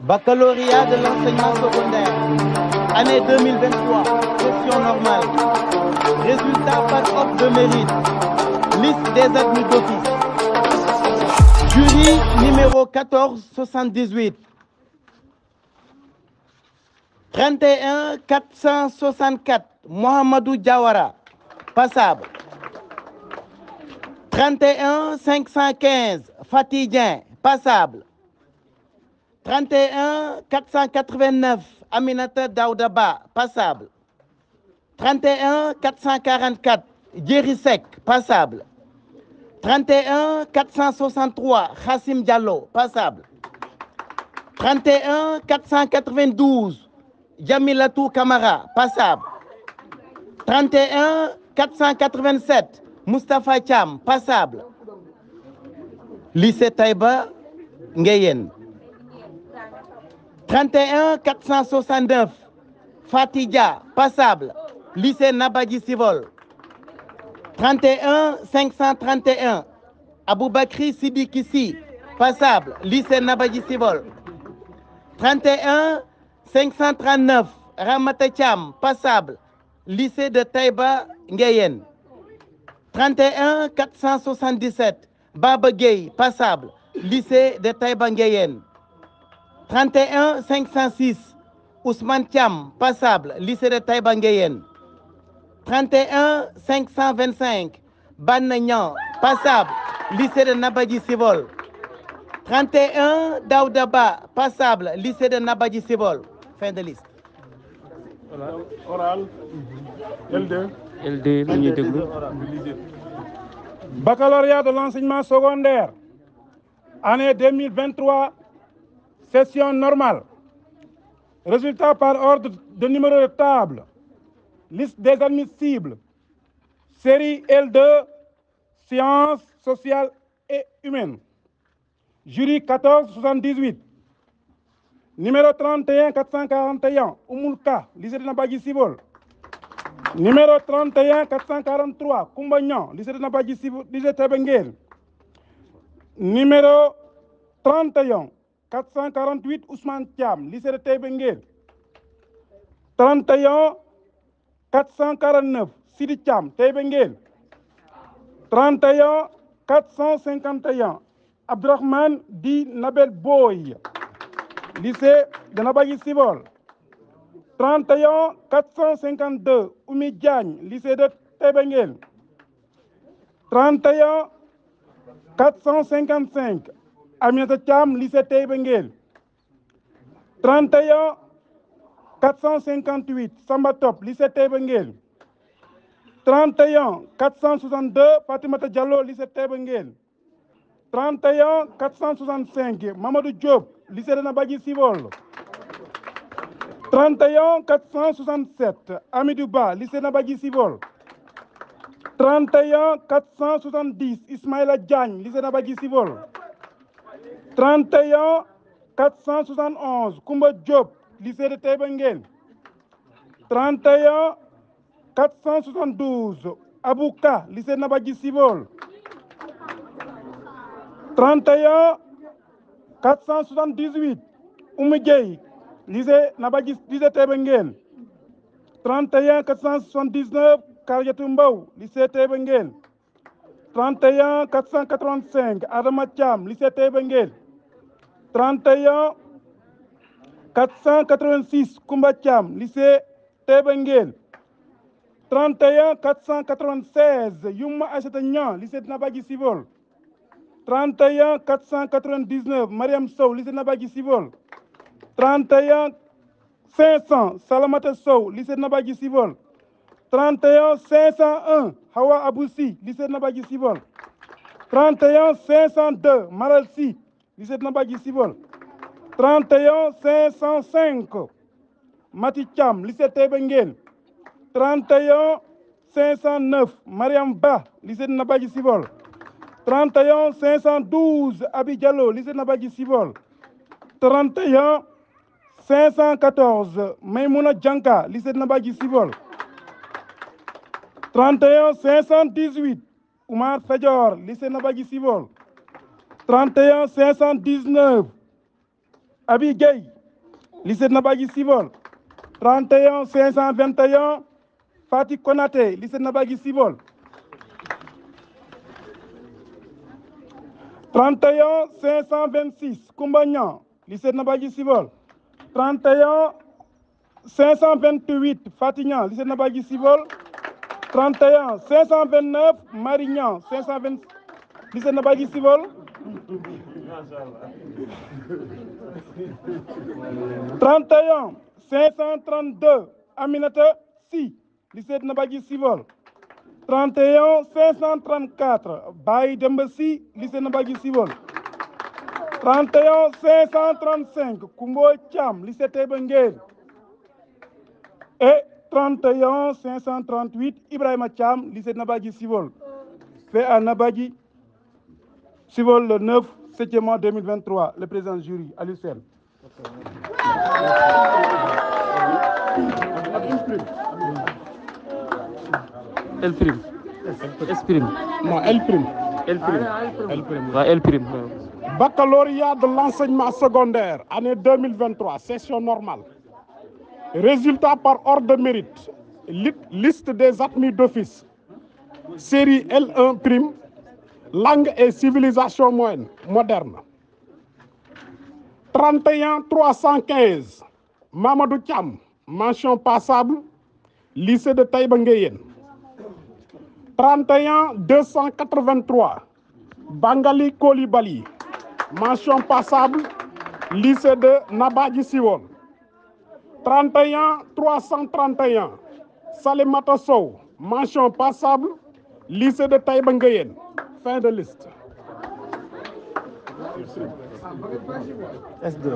Baccalauréat de l'enseignement secondaire, année 2023, session normale. Résultat par ordre de mérite. Liste des admis d'office. Jury numéro 1478. 31 464, Mohamedou Diawara, passable. 31 515, Fatidien, passable. 31 489, Aminata Daoudaba, passable. 31 444, Djerisek, passable. 31 463, Khassim Diallo, passable. 31 492, Jamilatou Kamara, passable. 31 487, Moustapha Cham, passable. Lycée Taïba, Nguyen. 31 469, Fatidja, passable. Lycée Nabadji Civol. 31 531, Aboubakri Sidikissi, passable. Lycée Nabadji Civol. 31 539, Ramata Cham, passable. Lycée de Taïba, Nguyen. 31 477, Baba Gueye, passable. Lycée de Taïba, Nguyen. 31 506, Ousmane Thiam, passable. Lycée de Taïba, Nguyen. 31 525, Ban Nyan, passable. Lycée de Nabadji Civol. 31 Daoudaba, passable. Lycée de Nabadji Civol. Fin de liste. Voilà. Oral. L2. L2. Baccalauréat de l'enseignement secondaire, année 2023, session normale. Résultat par ordre de numéro de table. Liste des admissibles. Série L2, sciences sociales et humaines. Jury 1478. Numéro 31 441, Oumoulka, lycée de Nabadji Civol. Numéro 31 443, Koumbagnan, lycée de Nabadji Civol, lycée Tébengel. Numéro 31 448, Ousmane Thiam, lycée de Tébengel. 31 449, Sidi Thiam, Tébengel. 31 451, Abdrahman Di Nabel Boy, lycée de Nabadji Civol. 31 452, Oumi Diagne, lycée de Tébengel. 31 455, Aminata Thiam, lycée Tébengel. 31 458, Samba Top, lycée Tébengel. 31 462, Fatimata Diallo, lycée Tébengel. 31 465, Mamadou Diop, lycée de Nabadji Civol. 31 467, Amidou Ba, lycée Nabadji Civol. 31 470, Ismaïla Diagne, lycée Nabadji Civol. 31 471, Koumba Diop, lycée de Tébengel. 31 472, Abouka, lycée Nabadji Civol. 31 478, Oumidjei, lycée Nabadji, lycée Tébengel. 31 479, Kariatou Mbaw, lycée Tébengel. 31 485, Adama Thiam, lycée Tébengel. 31 486, Koumba Thiam, lycée Tébengel. 31 496, Youma Aïssata Niang, lycée de Nabadji Civol. 31 499, Mariam Sow, lycée de Nabadji Civol. 31 500, Salamata Sow, lycée de Nabadji Civol. 31 501, Hawa Aboussi, lycée de Nabadji Civol. 31 502, Maral Si, lycée de Nabadji Civol. 31 505, Mati Thiam, lycée Tébengel. 31 509, Mariam Ba, lycée de Nabadji Civol. 31 512, Abi Diallo, lycée de Nabadji Civol. 31 514, Maimouna Djanka, lycée de Nabadji Civol. 31 518, Oumar Fedjor, lycée de Nabadji Civol. 31 519, Abi Gueye, lycée de Nabagui Civol. 31 521, Fatih Konaté, lycée de Nabagui Civol. 31 526, Koumbagnan, lycée de Nabagui Civol. 31 528, Fatignan, lycée de Nabagui Civol. 31 529, Marignan, 520, lycée de Nabagui Civol. 31 532, Aminata Si, lycée de Nabagui Civol. 31 534, Baye Dembessi, lycée de Nabagui Civol. 31 535, Koumbo Thiam, lycée Tebenguel. Et 31 538, Ibrahima Thiam, lycée de Nabagui Civol. Fait à Nabagui Civol le 9 septembre 2023. Le président du jury, Aliou Sène. L prime. S prime. Non, L prime. L prime. L prime. Ouais, L prime. Baccalauréat de l'enseignement secondaire, année 2023, session normale. Résultat par ordre de mérite. Liste des admis d'office. Série L1 prime. Langue et civilisation moderne. 31 315. Mamadou Thiam, mention passable. Lycée de Taïba Nguéyène. 31 283. Bangali Kolibali, mention passable. Lycée de Nabadji Civol. 31 331. Salimata Sow, mention passable. Lycée de Taïba Nguéyène. Fin de liste. S2,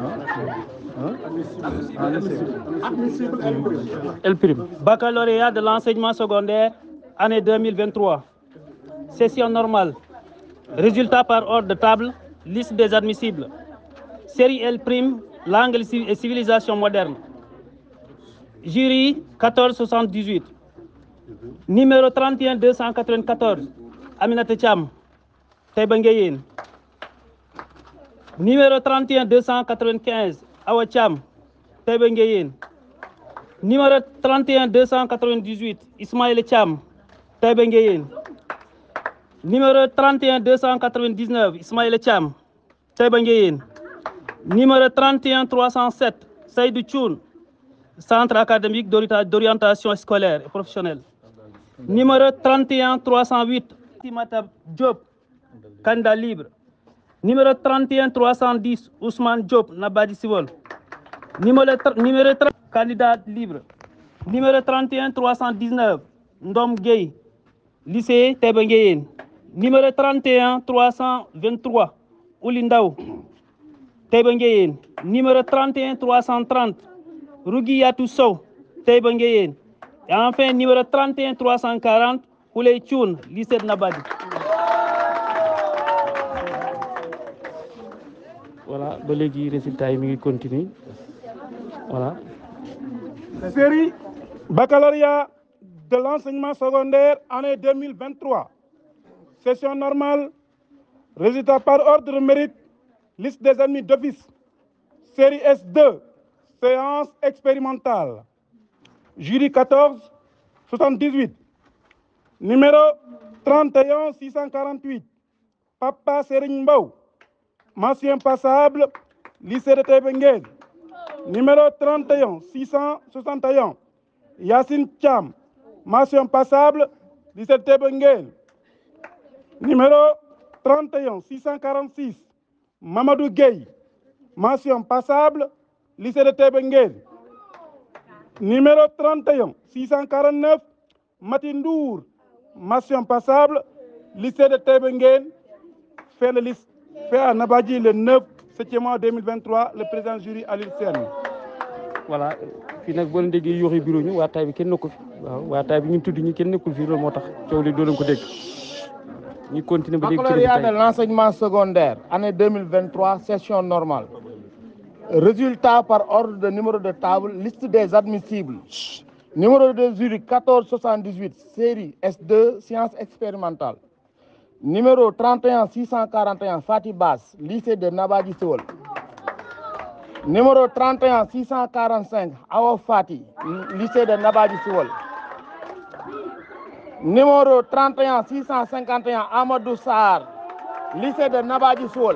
Admissible L prime. Baccalauréat de l'enseignement secondaire, année 2023. Session normale. Résultat par ordre de table. Liste des admissibles. Série L prime, langue et civilisation moderne. Jury 1478. Numéro 31 294. Aminata Thiam, Taïba Nguéyène. Numéro 31 295, Awa Thiam, Taïba Nguéyène. Numéro 31 298, Ismaël Thiam, Taïba Nguéyène. Numéro 31 299, Ismaël Thiam, Taïba Nguéyène. Numéro 31 307, Seydou Thioune, Centre académique d'orientation scolaire et professionnelle. Numéro 31 308, Timata Diop, candidat libre. Numéro 31 310, Ousmane Diop, Nabadji Civol. Numéro 30, candidat libre. Numéro 31 319, Ndom Gueye, lycée Taïba Nguéyène. Numéro 31 323, Oulindaou, Taïba Nguéyène. Numéro 31 330, Rougiyatou Sow, Taïba Nguéyène. Et enfin, numéro 31 340, Ouley Thioune, lycée de Nabadji. Voilà, ba léegi résultat yi mi ngi continue. Voilà. Série baccalauréat de l'enseignement secondaire, année 2023. Session normale. Résultat par ordre de mérite. Liste des admis d'office. Série S2. Séance expérimentale. Jury 14 78. Numéro 31 648. Papa Serigne Mbaw, mention passable, lycée de Taïba Nguéyène. Numéro 31 661. Yassine Thiam, mention passable, lycée de Taïba Nguéyène. Numéro 31 646. Mamadou Gueye, mention passable, lycée de Taïba Nguéyène. Numéro 31 649. Matindour, mention passable, lycée de Taïba Nguéyène. Fin de liste. Fait à Nabadji le 9 septembre 2023, le président du jury Aliou Sène. Voilà, fii nag boo leen déggee yooxi bureau ñu waa Taïba kenn nekku fi. Waaw waa Taïba ñu tudd ñi kenn nekkul fii loolu moo tax coow li doo leen ko dégg. Ñu continuer ba dégg Baccalauréat de l'enseignement secondaire, année 2023, session normale. Résultat par ordre de numéro de table, liste des admissibles. Numéro de jury 1478, série S2, sciences expérimentales. Numéro 31 641, Fatih Bass, lycée de Nabadji Civol. Numéro 31 645 Awa Fati, lycée de Nabadji Siwol. Numéro 31 651 Amadou Sarr, lycée de Nabadji Siwol.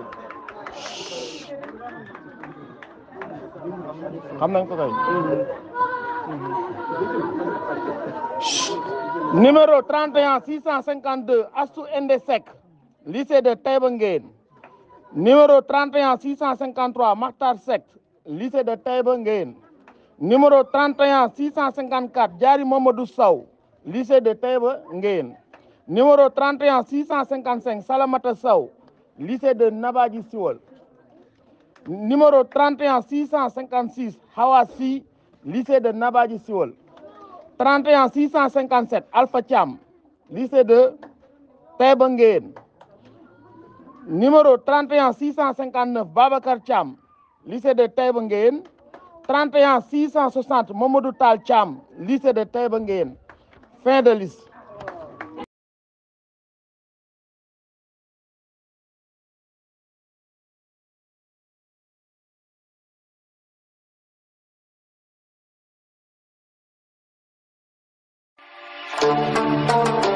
Numéro 31 652 Astou Ndesek, lycée de Taïba Nguéne. Numéro 31 653 Makhtar Seck, lycée de Taïba Nguéne. Numéro 31 654 Diary Mamadou Sow, lycée de Taïba Nguéne. Numéro 31 655 Salamata Sow, lycée de Nabadji Siwol. Numéro 31 656 Hawassi, lycée de Nabadji Siwol. 31 657 Alpha Thiam, lycée de Taïba Nguéne. Numéro 31 659 Babacar Thiam, lycée de Taïba Nguéne. 31 660 Mamadou Tal Thiam, lycée de Taïba Nguéne. Fin de liste. Thank you.